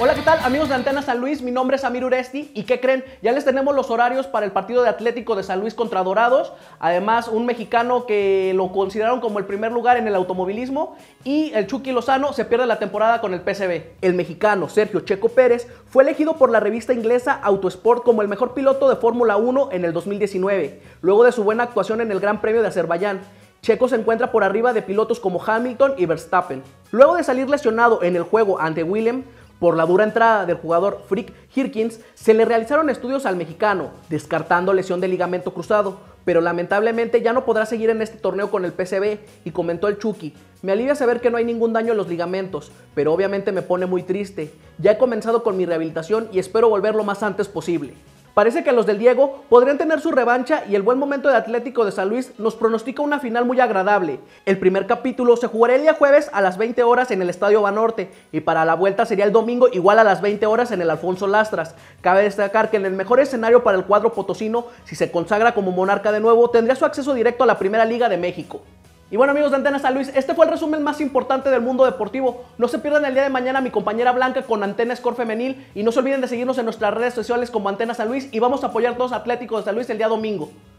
Hola, ¿qué tal amigos de Antena San Luis? Mi nombre es Amir Uresti y ¿qué creen? Ya les tenemos los horarios para el partido de Atlético de San Luis contra Dorados. Además, un mexicano que lo consideraron como el primer lugar en el automovilismo, y el Chucky Lozano se pierde la temporada con el PSV. El mexicano Sergio Checo Pérez fue elegido por la revista inglesa Autosport como el mejor piloto de Fórmula 1 en el 2019, luego de su buena actuación en el Gran Premio de Azerbaiyán. Checo se encuentra por arriba de pilotos como Hamilton y Verstappen. Luego de salir lesionado en el juego ante Williams por la dura entrada del jugador Frick Hirkins, se le realizaron estudios al mexicano, descartando lesión de ligamento cruzado, pero lamentablemente ya no podrá seguir en este torneo con el PSV, y comentó el Chucky: me alivia saber que no hay ningún daño en los ligamentos, pero obviamente me pone muy triste. Ya he comenzado con mi rehabilitación y espero volver lo más antes posible. Parece que los del Diego podrían tener su revancha, y el buen momento de Atlético de San Luis nos pronostica una final muy agradable. El primer capítulo se jugará el día jueves a las 20 horas en el Estadio Banorte, y para la vuelta sería el domingo igual a las 20 horas en el Alfonso Lastras. Cabe destacar que en el mejor escenario para el cuadro potosino, si se consagra como monarca de nuevo, tendría su acceso directo a la Primera Liga de México. Y bueno, amigos de Antena San Luis, este fue el resumen más importante del mundo deportivo. No se pierdan el día de mañana a mi compañera Blanca con Antena Score Femenil, y no se olviden de seguirnos en nuestras redes sociales como Antena San Luis, y vamos a apoyar todos a Atlético de San Luis el día domingo.